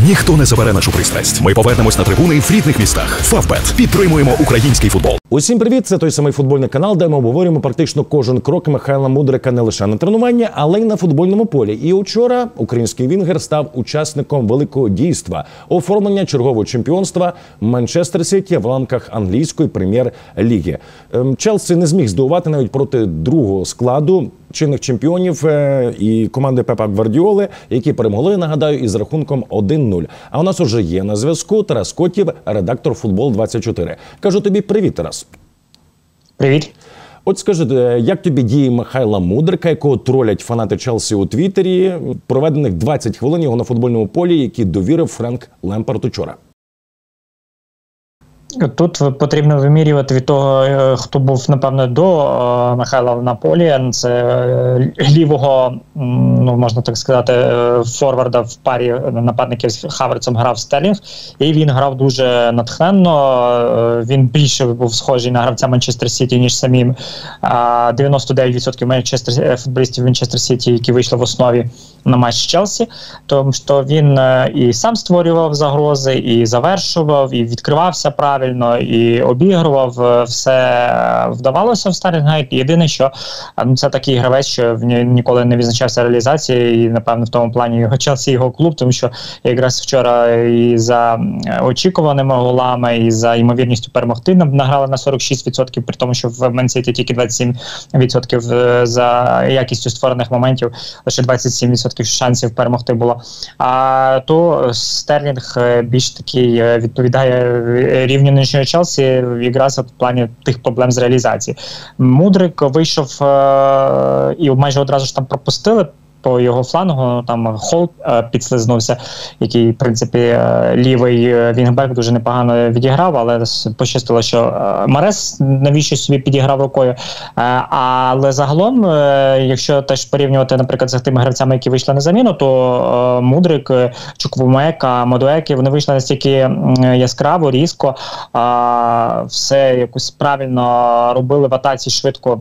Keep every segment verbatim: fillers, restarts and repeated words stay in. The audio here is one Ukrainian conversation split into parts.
Ніхто не забере нашу пристрасть. Ми повернемось на трибуни в рідних містах. Фавбет. Підтримуємо український футбол. Усім привіт! Це той самий футбольний канал, де ми обговорюємо практично кожен крок Михайла Мудрика не лише на тренуванні, але й на футбольному полі. І учора український вінгер став учасником великого дійства – оформлення чергового чемпіонства Манчестер Сіті в рамках англійської прем'єр-ліги. Челсі не зміг здивувати навіть проти другого складу чинних чемпіонів і команди Пепа Гвардіоли, які перемогли, нагадаю, із рахунком один нуль. А у нас уже є на зв'язку Тарас Котів, редактор футбол двадцять чотири. Кажу тобі привіт, Тарас. Привіт. От скажи, як тобі дії Михайла Мудрика, якого тролять фанати Челсі у Твіттері, проведених двадцять хвилин його на футбольному полі, які довірив Френк Лемпард учора? Тут потрібно вимірювати від того, хто був, напевно, до Михайла на полі. Це лівого, ну, можна так сказати, форварда в парі нападників з Хаверцем грав Стерлінг. І він грав дуже натхненно. Він більше був схожий на гравця Манчестер Сіті, ніж самим дев'яносто дев'ять відсотків Манчестер, футболістів Манчестер Сіті, які вийшли в основі на матч з Челсі. Тому що він і сам створював загрози, і завершував, і відкривався правильно, і обігрував, все вдавалося в Стерлінга. Єдине, що ну, це такий гравець, що ніколи не відзначався реалізацією, і, напевно, в тому плані його Челсі, його клуб, тому що якраз вчора і за очікуваними голами, і за ймовірністю перемогти награли на сорок шість відсотків, при тому, що в Ман-Сіті тільки двадцять сім відсотків за якістю створених моментів, лише двадцять сім відсотків шансів перемогти було. А то Стерлінг більш такий відповідає рівню нинішнього Челсі якраз в плані тих проблем з реалізації. Мудрик вийшов е- і майже одразу ж там пропустили по його флангу, там Холл е, підслизнувся, який, в принципі, е, лівий вінгбек дуже непогано відіграв, але пощастило, що е, Марес навіщо собі підіграв рукою. Е, але загалом, е, якщо теж порівнювати, наприклад, з тими гравцями, які вийшли на заміну, то е, Мудрик, Чуквумека, Мадуекі, вони вийшли настільки яскраво, різко, е, все якось правильно робили в атаці швидко.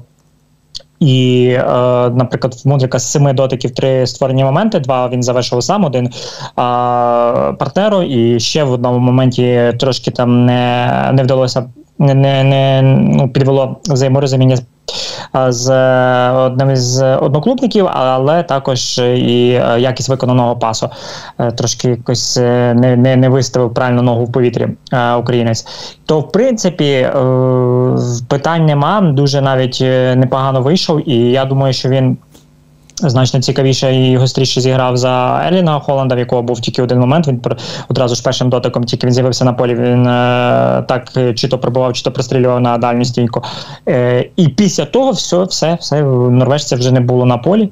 І, е, наприклад, в Мудрика з семи дотиків три створені моменти, два він завершив сам, один е, партнеру, і ще в одному моменті трошки там не, не вдалося, не, не, не ну, підвело взаєморозуміння з одним із одноклубників, але також і якість виконаного пасу. Трошки якось не, не, не виставив правильно ногу в повітрі українець. То, в принципі, питань нема, дуже навіть непогано вийшов, і я думаю, що він значно цікавіше і гостріше зіграв за Ерлінга Холланда, в якого був тільки один момент. Він одразу ж першим дотиком, тільки він з'явився на полі, він е, так чи то пробував, чи то прострілював на дальню стінку. Е, і після того все, все, все, норвежця вже не було на полі.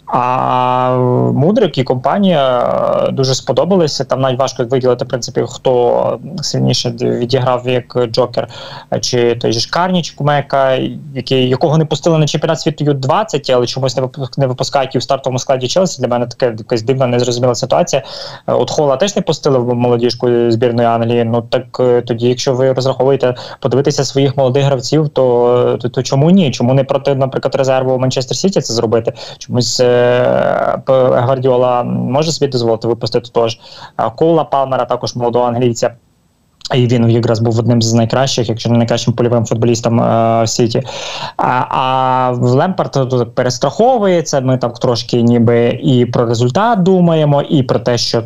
А Мудрик і компанія дуже сподобалися. Там навіть важко виділити, в принципі, хто сильніше відіграв як Джокер, чи той же Карні, чи Кумека, який, якого не пустили на чемпіонат світу ю двадцять, але чомусь не, випуск, не випускають і в стартовому складі Челсі. Для мене така якась дивна, незрозуміла ситуація. От Холла теж не пустили в молодіжку збірної Англії. Ну так тоді, якщо ви розраховуєте подивитися своїх молодих гравців, то, то, то чому ні? Чому не проти, наприклад, резерву Манчестер Сіті це зробити? Чомусь Гвардіола може собі дозволити випустити теж. Коула Палмера, також молодого англійця. І він якраз був одним з найкращих, якщо не найкращим польовим футболістом е, Сіті. А, а Лемпард тут перестраховується, ми так трошки ніби і про результат думаємо, і про те, що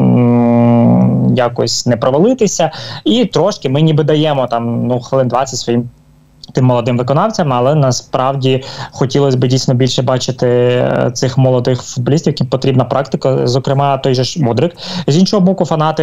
м- якось не провалитися, і трошки ми ніби даємо там, ну, хвилин двадцять своїм тим молодим виконавцям, але насправді хотілося б дійсно більше бачити цих молодих футболістів, яким потрібна практика, зокрема той же ж Мудрик. З іншого боку, фанати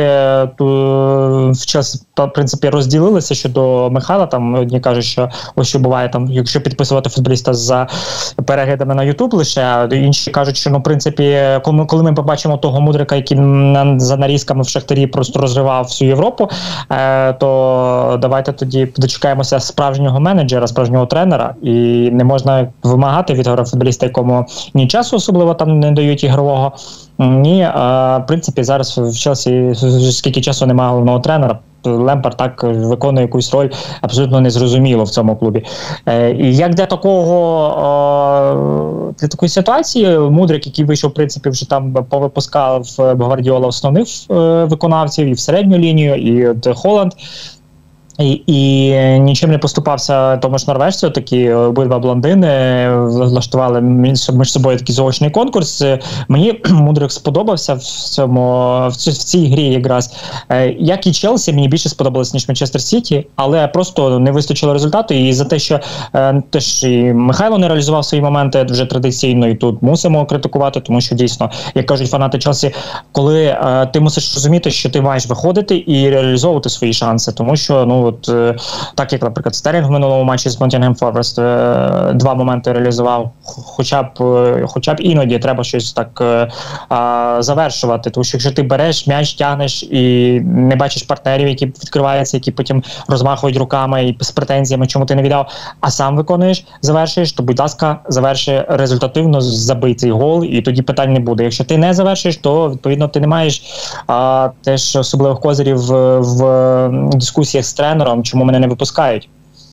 в час, в принципі, розділилися щодо Михайла. Там одні кажуть, що ось що буває, там, якщо підписувати футболіста за переглядами на YouTube лише, а інші кажуть, що, ну, в принципі, коли, коли ми побачимо того Мудрика, який за нарізками в Шахтарі просто розривав всю Європу, то давайте тоді дочекаємося справжнього менеджера, менеджера, справжнього тренера, і не можна вимагати від футболіста, якому ні часу особливо там не дають ігрового, ні, а, в принципі, зараз в Челсі скільки часу немає головного тренера, Лемпард так виконує якусь роль абсолютно незрозуміло в цьому клубі. Е, і як для такого е, для такої ситуації Мудрик, який вийшов, в принципі, вже там повипускав Гвардіола основних е, виконавців і в середню лінію, і от Холланд, І, і нічим не поступався тому ж норвежцю, такі обидва блондини влаштували між собою такий заочний конкурс. Мені Мудрик сподобався в цьому в цій грі якраз. Як і Челсі, мені більше сподобалось, ніж Манчестер Сіті, але просто не вистачило результату. І за те, що теж і Михайло не реалізував свої моменти вже традиційно, і тут мусимо критикувати, тому що дійсно, як кажуть фанати Челсі, коли ти мусиш розуміти, що ти маєш виходити і реалізовувати свої шанси, тому що, ну, от, так як, наприклад, Стерлінг в минулому матчі з Ноттінгем Форест два моменти реалізував, хоча б, хоча б іноді треба щось так а, завершувати, тому що якщо ти береш м'яч, тягнеш і не бачиш партнерів, які відкриваються, які потім розмахують руками і з претензіями, чому ти не віддав, а сам виконуєш, завершуєш, то, будь ласка, заверши результативно, забий цей гол, і тоді питань не буде. Якщо ти не завершиш, то, відповідно, ти не маєш а, теж особливих козирів в, в дискусіях з тренером, чому мене не випускають.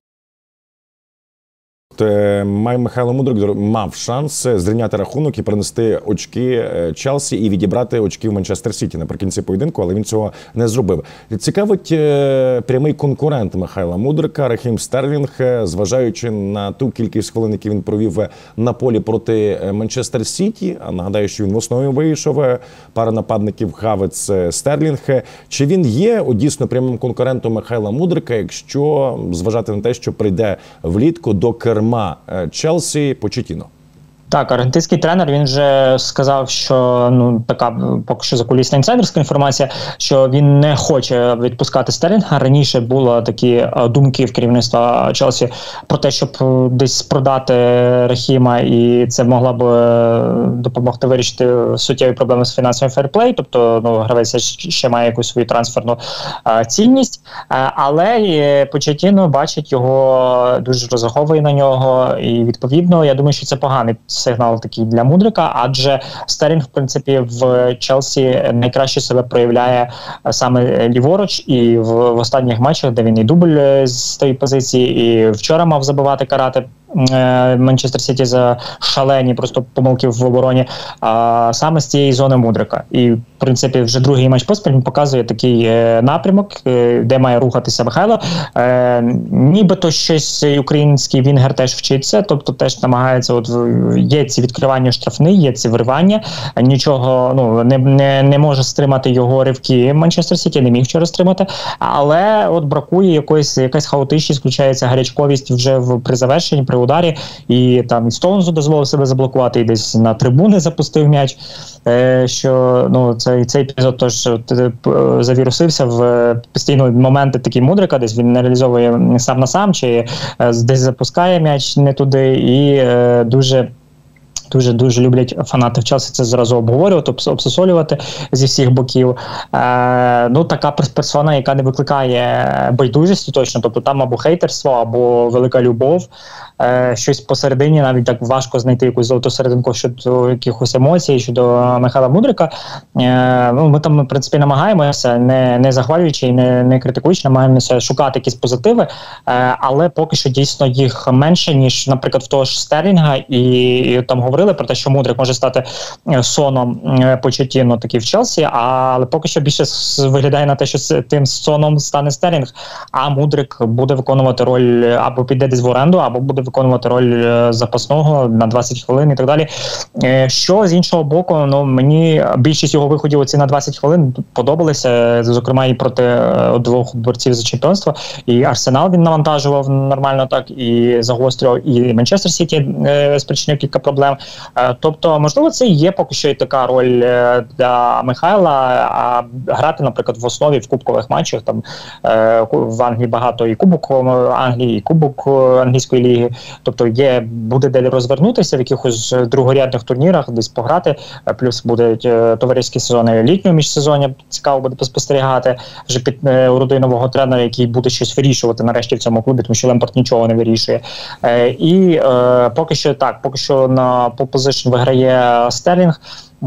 Михайло Мудрик мав шанс зрівняти рахунок і перенести очки Челсі і відібрати очки в Манчестер Сіті наприкінці поєдинку, але він цього не зробив. Цікавить прямий конкурент Михайла Мудрика Рахім Стерлінг, зважаючи на ту кількість хвилин, які він провів на полі проти Манчестер Сіті. А нагадаю, що він в основі вийшов, пара нападників Хавец, Стерлінг. Чи він є о, дійсно прямим конкурентом Михайла Мудрика, якщо зважати на те, що прийде влітку до керма Челсі Почетіно? Так, аргентинський тренер, він вже сказав, що, ну, така поки що закулісна інсайдерська інформація, що він не хоче відпускати Стерлінга. Раніше були такі думки в керівництва Челсі про те, щоб десь продати Рахіма, і це могло б допомогти вирішити суттєві проблеми з фінансовим фейрплей, тобто, ну, гравець ще має якусь свою трансферну а, цінність, а, але Почетіно бачить його, дуже розраховує на нього, і відповідно, я думаю, що це поганий сигнал такий для Мудрика, адже Стерлінг, в принципі, в Челсі найкраще себе проявляє саме ліворуч, і в, в останніх матчах, де він і дубль з тієї позиції, і вчора мав забивати, карати Манчестер Сіті за шалені просто помилки в обороні, а саме з цієї зони Мудрика. І, в принципі, вже другий матч поспіль він показує такий е, напрямок, е, де має рухатися Михайло. Е, нібито щось український вінгер теж вчиться, тобто теж намагається, от є ці відкривання штрафних, є ці виривання, нічого, ну, не, не, не може стримати його ривки Манчестер Сіті, не міг вчора стримати, але от бракує якоїсь, якась хаотичність, включається гарячковість вже в, при завершенні, при ударі, і там і Стоунзу дозволив себе заблокувати, і десь на трибуни запустив м'яч, е, що, ну, цей, цей епізод теж завірусився в постійно моменти такі Мудрика, десь він не реалізовує сам на сам, чи е, десь запускає м'яч не туди, і е, дуже Дуже-дуже люблять фанати в Челсі це зразу обговорювати, обсосолювати зі всіх боків. Е, ну, така персона, яка не викликає байдужості точно, тобто там або хейтерство, або велика любов, е, щось посередині, навіть так важко знайти якусь золоту серединку щодо якихось емоцій, щодо Михайла Мудрика. Е, ну, ми там, в принципі, намагаємося, не, не захвалюючи і не, не критикуючи, намагаємося шукати якісь позитиви, е, але поки що дійсно їх менше, ніж, наприклад, в того ж Стерлінга, і, і там говорили про те, що Мудрик може стати соном Почетіно таки в Челсі, але поки що більше виглядає на те, що тим соном стане Стерлінг, а Мудрик буде виконувати роль, або піде десь в оренду, або буде виконувати роль запасного на двадцять хвилин і так далі. Що з іншого боку, ну, мені більшість його виходів оці на двадцять хвилин подобалися, зокрема і проти двох борців за чемпіонство, і Арсенал він навантажував нормально так, і загострював, і Манчестер Сіті спричинив кілька проблем. Тобто, можливо, це і є поки що і така роль для Михайла, а грати, наприклад, в основі в кубкових матчах, там в Англії багато і Кубок Англії, і Кубок англійської ліги, тобто є, буде де розвернутися в якихось другорядних турнірах, десь пограти, плюс будуть товариські сезони літнього міжсезоння, цікаво буде поспостерігати вже під у родину нового тренера, який буде щось вирішувати нарешті в цьому клубі, тому що Лемпард нічого не вирішує. Е, і е, поки що так, поки що на пол-позишн виграє Стерлінг,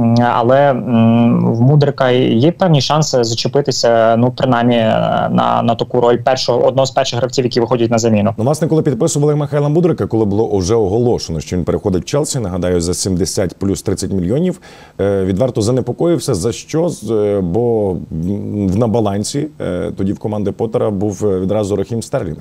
але м, в Мудрика є певні шанси зачепитися, ну, принаймні, на, на таку роль першого, одного з перших гравців, які виходять на заміну. Ну, власне, коли підписували Михайла Мудрика, коли було вже оголошено, що він переходить в Челсі, нагадаю, за сімдесят плюс тридцять мільйонів, е, відверто занепокоївся, за що, е, бо в, на балансі е, тоді в команди Поттера був відразу Рахім Стерлінг.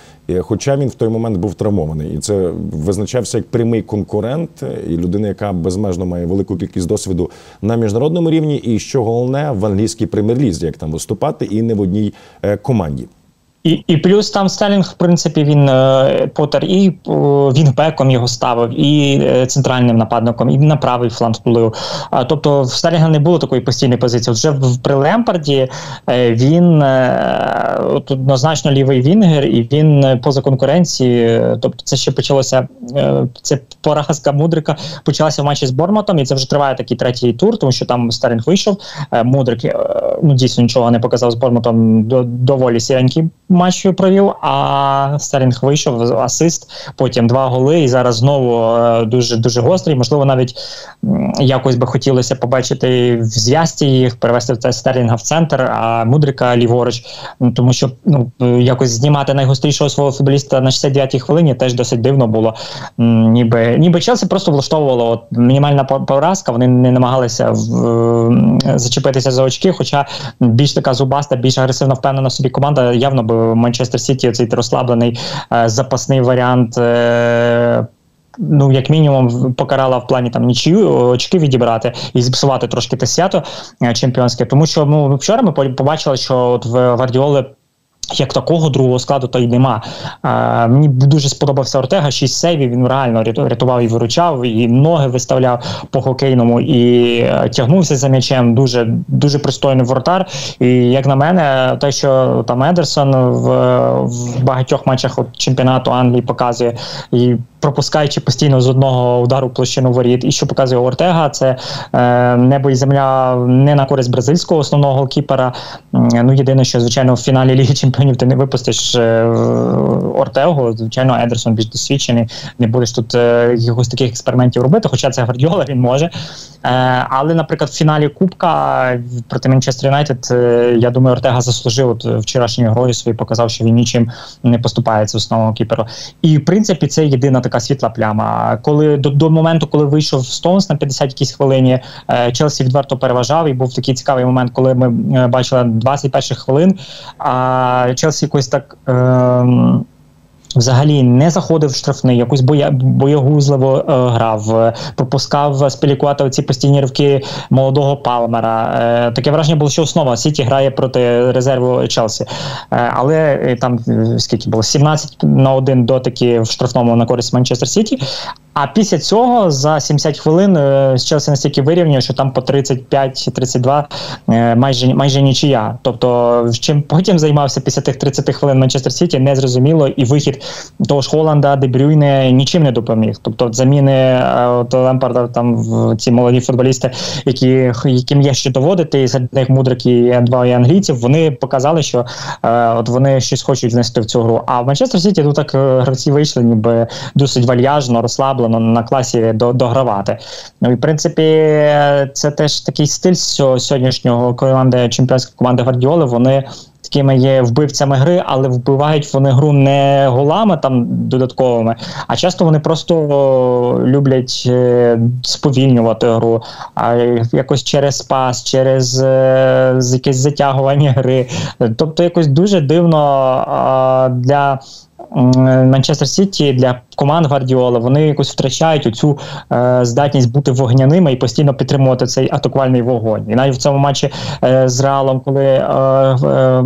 Хоча він в той момент був травмований. І це визначався як прямий конкурент і людина, яка безмежно має велику кількість досвіду на міжнародному рівні і, що головне, в англійській прем'єр-лізі, як там виступати, і не в одній команді. І, і плюс там Стерлінг, в принципі, він е, Поттер і о, вінгбеком його ставив, і е, центральним нападником, і на правий фланг вплив. А, тобто в Стерлінга не було такої постійної позиції. Вже в, при Лемпарді е, він е, от, однозначно лівий вінгер, і він е, поза конкуренції. Тобто це ще почалося, е, це поразка Мудрика почалася в матчі з Борнмутом, і це вже триває такий третій тур, тому що там Стерлінг вийшов. Е, Мудрик, е, ну, дійсно нічого не показав з Борнмутом, до, доволі сіренький матч провів, а Стерлінг вийшов, асист, потім два голи, і зараз знову дуже дуже гострий. Можливо, навіть якось би хотілося побачити в зв'язці їх, перевести Стерлінга в центр, а Мудрика ліворуч, тому що ну, якось знімати найгострішого свого футболіста на шістдесят дев'ятій хвилині теж досить дивно було. Ніби, ніби Челсі просто влаштовувало от, мінімальна поразка, вони не намагалися в, зачепитися за очки, хоча більш така зубаста, більш агресивно впевнена в собі команда, явно би Манчестер Сіті, цей розслаблений е, запасний варіант, е, ну, як мінімум, покарала в плані там нічию, очки відібрати і зіпсувати трошки те свято е, чемпіонське. Тому що ну, вчора ми побачили, що от в Гвардіоли як такого другого складу то й нема. А, мені дуже сподобався Ортега, шість сейвів, він реально рятував і виручав, і ноги виставляв по хокейному, і тягнувся за м'ячем, дуже, дуже пристойний воротар. І як на мене, те, що там Едерсон в, в багатьох матчах от, чемпіонату Англії показує, і пропускаючи постійно з одного удару площину воріт, і що показує Ортега, це е, небо і земля не на користь бразильського основного голкіпера. Ну, єдине, що, звичайно, в фіналі Ліги Чемпіонів ти не випустиш е, Ортегу, звичайно, Едерсон більш досвідчений, не будеш тут е, якихось таких експериментів робити, хоча це Гвардіола, він може. Е, але, наприклад, в фіналі Кубка проти Манчестер Юнайтед, е, я думаю, Ортега заслужив от, вчорашньою грою свою, показав, що він нічим не поступається основному кіперу. І, в принципі, це єдина така світла пляма. Коли до, до моменту, коли вийшов Стоунс на п'ятдесятій якійсь хвилині, е, Челсі відверто переважав, і був такий цікавий момент, коли ми е, бачили двадцять перших хвилин, а Челсі якось так е, взагалі не заходив в штрафний, якусь боя, боягузливо е, грав, пропускав Спілікуата ці постійні ривки молодого Палмера. Е, таке враження було, що основа Сіті грає проти резерву Челсі. Е, але е, там, скільки було, сімнадцять на один дотики в штрафному на користь Манчестер Сіті. А після цього за сімдесят хвилин е, з Челсі настільки вирівнює, що там по тридцять п'ять тридцять два е, майже, майже нічия. Тобто, чим потім займався після тих тридцяти хвилин Манчестер Сіті, незрозуміло, і вихід того ж Холланда, Де Брюйне нічим не допоміг. Тобто, заміни е, от Лемпарда, там в ці молоді футболісти, які, яким є що доводити, і серед них Мудрик і два і англійців, вони показали, що е, от вони щось хочуть внести в цю гру. А в Манчестер Сіті тут так е, гравці вийшли, ніби досить вальяжно, розслаблено, на класі догравати. Ну і в принципі це теж такий стиль сьогоднішнього команди, чемпіонської команди Гвардіоли. Вони такими є вбивцями гри, але вбивають вони гру не голами там додатковими, а часто вони просто люблять е, сповільнювати гру, а якось через пас, через е, якесь затягування гри. Тобто якось дуже дивно е, для Манчестер Сіті, для команд Гвардіоли, вони якось втрачають оцю е, здатність бути вогняними і постійно підтримувати цей атакувальний вогонь. І навіть в цьому матчі е, з Реалом, коли е, е,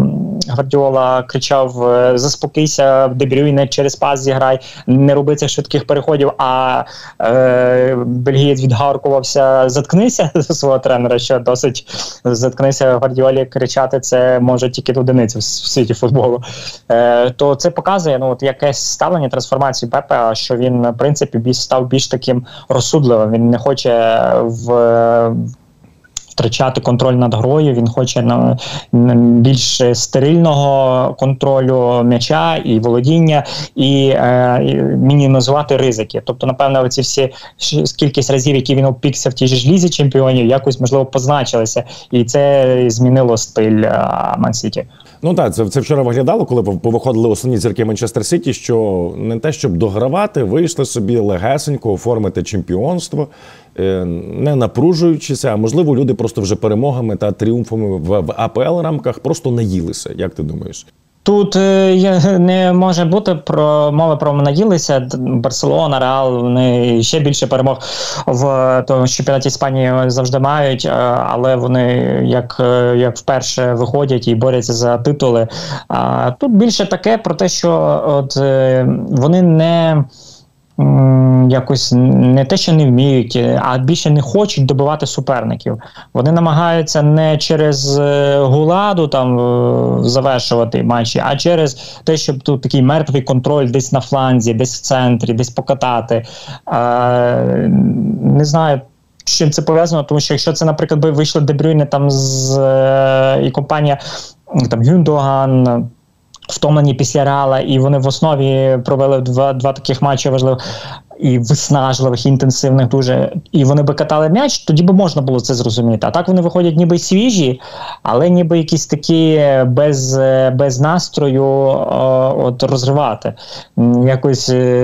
Гвардіола кричав: заспокійся, Де Брюйне, через пас зіграй, не роби цих швидких переходів, а е, бельгієць відгаркувався: заткнися до свого тренера, що досить заткнися Гвардіолі кричати, це може тільки одиниці в світі футболу. Е, то це показує, ну, от якесь ставлення, трансформацію Пепе, що він, в принципі, більш, став більш таким розсудливим, він не хоче в втрачати контроль над грою, він хоче на, на більш стерильного контролю м'яча і володіння, і, е, і мінімізувати ризики. Тобто, напевно, оці всі кількість разів, які він опікся в тій же ж лізі чемпіонів, якось, можливо, позначилися. І це змінило стиль Ман-Сіті. Ну так, це, це вчора виглядало, коли повиходили основні зірки Манчестер Сіті, що не те, щоб догравати, вийшли собі легесенько оформити чемпіонство, не напружуючися, а можливо люди просто вже перемогами та тріумфами в, в АПЛ рамках просто наїлися. Як ти думаєш? Тут е, не може бути про мови про наїлися. Барселона, Реал, вони ще більше перемог в тому чемпіонаті Іспанії завжди мають, але вони як, як вперше виходять і борються за титули. А тут більше таке про те, що от е, вони не якось не те, що не вміють, а більше не хочуть добивати суперників. Вони намагаються не через гуладу там завершувати матчі, а через те, щоб тут такий мертвий контроль десь на фланзі, десь в центрі, десь покатати. Е, не знаю, з чим це пов'язано, тому що якщо це, наприклад, би вийшло Де Брюйне там з е, і компанія там Гюндоган, втомлені після Реала, і вони в основі провели два, два таких матчі важливих і виснажливих, інтенсивних дуже, і вони би катали м'яч, тоді би можна було це зрозуміти. А так вони виходять ніби свіжі, але ніби якісь такі без, без настрою от розривати. Якось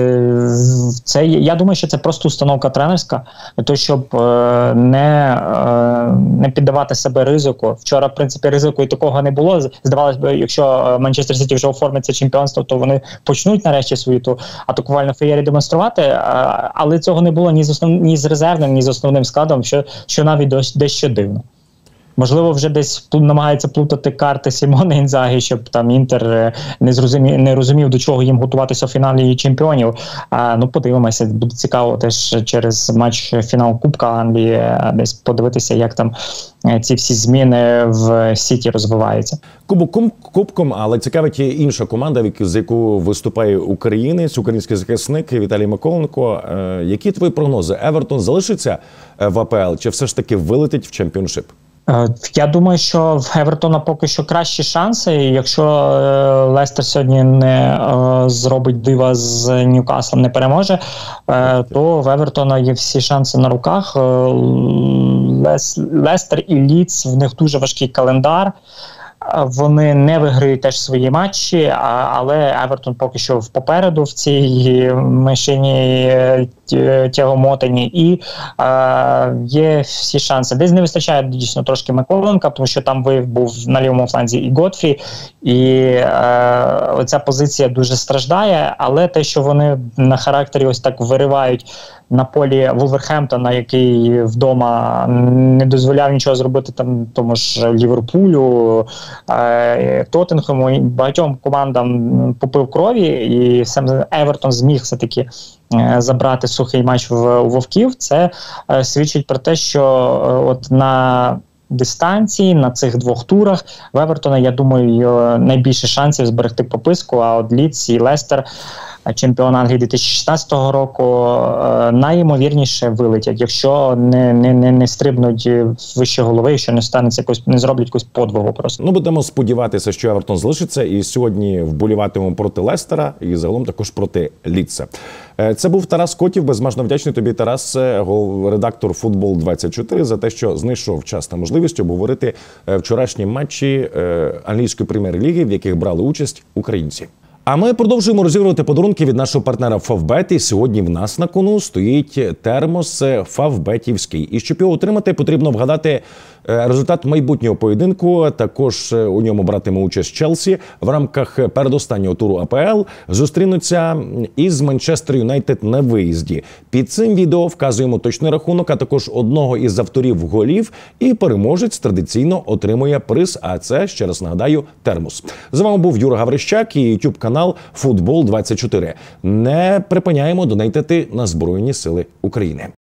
це, я думаю, що це просто установка тренерська, для того, щоб не, не піддавати себе ризику. Вчора, в принципі, ризику і такого не було. Здавалося б, якщо Манчестер Сіті вже оформить це чемпіонство, то вони почнуть нарешті свою ту атакувальну феєрію демонструвати. Але цього не було ні з основ... ні з резервним, ні з основним складом, що, що навіть дещо дивно. Можливо, вже десь намагається плутати карти Сімоне Інзагі, щоб там Інтер не зрозумів, не розумів, до чого їм готуватися у фіналі чемпіонів. А, ну, подивимося, буде цікаво теж через матч фінал Кубка Англії десь подивитися, як там ці всі зміни в Сіті розвиваються. Кубок кубком, але цікавить є інша команда, з яку виступає українець, український захисник Віталій Миколенко. Які твої прогнози? Евертон залишиться в АПЛ чи все ж таки вилетить в чемпіоншип? Я думаю, що в Евертона поки що кращі шанси. Якщо Лестер сьогодні не е, зробить дива з Ньюкаслом, не переможе, е, то в Евертона є всі шанси на руках. Лес, Лестер і Лідс, в них дуже важкий календар. Вони не виграють теж свої матчі, але Евертон поки що попереду в цій машині тягомотані, і е, є всі шанси. Десь не вистачає дійсно трошки Миколенка, тому що там вияв був на лівому фланзі і Готфрі, і е, оця позиція дуже страждає, але те, що вони на характері ось так виривають на полі Вулверхемптона, який вдома не дозволяв нічого зробити там тому ж Ліверпулю, е, Тоттенхему, і багатьом командам попив крові, і сам Евертон зміг все-таки забрати сухий матч в, у Вовків. Це е, свідчить про те, що е, от на дистанції, на цих двох турах в Евертона, я думаю, найбільше шансів зберегти прописку, а от Лідс і Лестер, чемпіон Англії дві тисячі шістнадцятого року, найімовірніше вилетять, якщо не, не, не, не стрибнуть вище голови, якщо не станеться якось, не зроблять якусь подвигу просто. Ну, будемо сподіватися, що Евертон залишиться, і сьогодні вболіватимемо проти Лестера, і загалом також проти Лідса. Це був Тарас Котів. Безмежно вдячний тобі, Тарас, редактор Футбол двадцять чотири, за те, що знайшов час та можливість обговорити вчорашні матчі англійської прем'єр-ліги, в яких брали участь українці. А ми продовжуємо розігрувати подарунки від нашого партнера Фавбет. І сьогодні в нас на кону стоїть термос фавбетівський. І щоб його отримати, потрібно вгадати Результат майбутнього поєдинку, також у ньому братиме участь Челсі, в рамках передостаннього туру А Пе Ел зустрінуться із Манчестер Юнайтед на виїзді. Під цим відео вказуємо точний рахунок, а також одного із авторів голів, і переможець традиційно отримує приз, а це, ще раз нагадаю, термос. З вами був Юра Гаврищак і ютуб канал Футбол двадцять чотири. Не припиняємо донейтити на Збройні Сили України.